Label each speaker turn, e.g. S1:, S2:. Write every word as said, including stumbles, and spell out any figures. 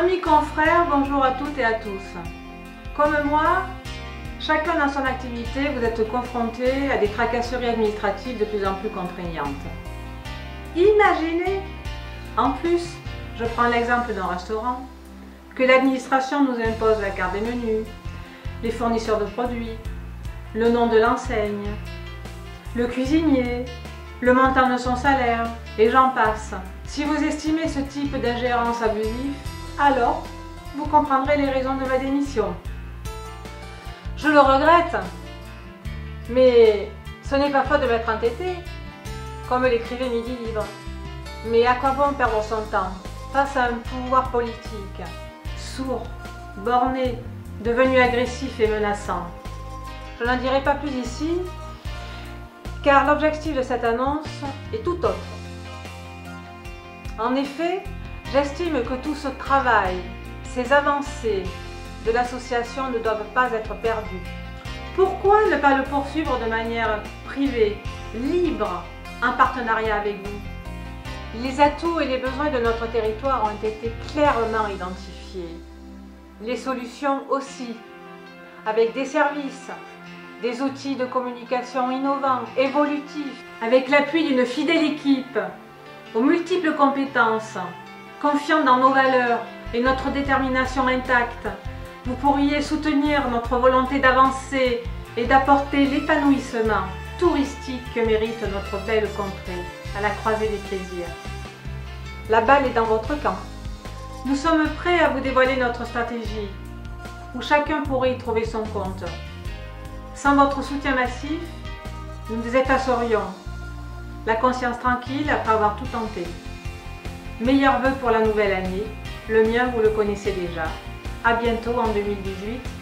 S1: Amis confrères, bonjour à toutes et à tous. Comme moi, chacun dans son activité, vous êtes confrontés à des tracasseries administratives de plus en plus contraignantes. Imaginez, en plus, je prends l'exemple d'un restaurant, que l'administration nous impose la carte des menus, les fournisseurs de produits, le nom de l'enseigne, le cuisinier, le montant de son salaire, et j'en passe. Si vous estimez ce type d'ingérence abusive, alors vous comprendrez les raisons de ma démission. Je le regrette, mais ce n'est pas faute de m'être entêté, comme l'écrivait Midi Libre. Mais à quoi bon perdre son temps face à un pouvoir politique sourd, borné, devenu agressif et menaçant? Je n'en dirai pas plus ici, car l'objectif de cette annonce est tout autre. En effet, j'estime que tout ce travail, ces avancées de l'association ne doivent pas être perdues. Pourquoi ne pas le poursuivre de manière privée, libre, en partenariat avec vous? Les atouts et les besoins de notre territoire ont été clairement identifiés. Les solutions aussi, avec des services, des outils de communication innovants, évolutifs, avec l'appui d'une fidèle équipe, aux multiples compétences, confiant dans nos valeurs et notre détermination intacte, vous pourriez soutenir notre volonté d'avancer et d'apporter l'épanouissement touristique que mérite notre belle contrée, à la croisée des plaisirs. La balle est dans votre camp. Nous sommes prêts à vous dévoiler notre stratégie, où chacun pourrait y trouver son compte. Sans votre soutien massif, nous nous effacerions, la conscience tranquille après avoir tout tenté. Meilleurs vœux pour la nouvelle année, le mien vous le connaissez déjà. À bientôt en deux mille dix-huit.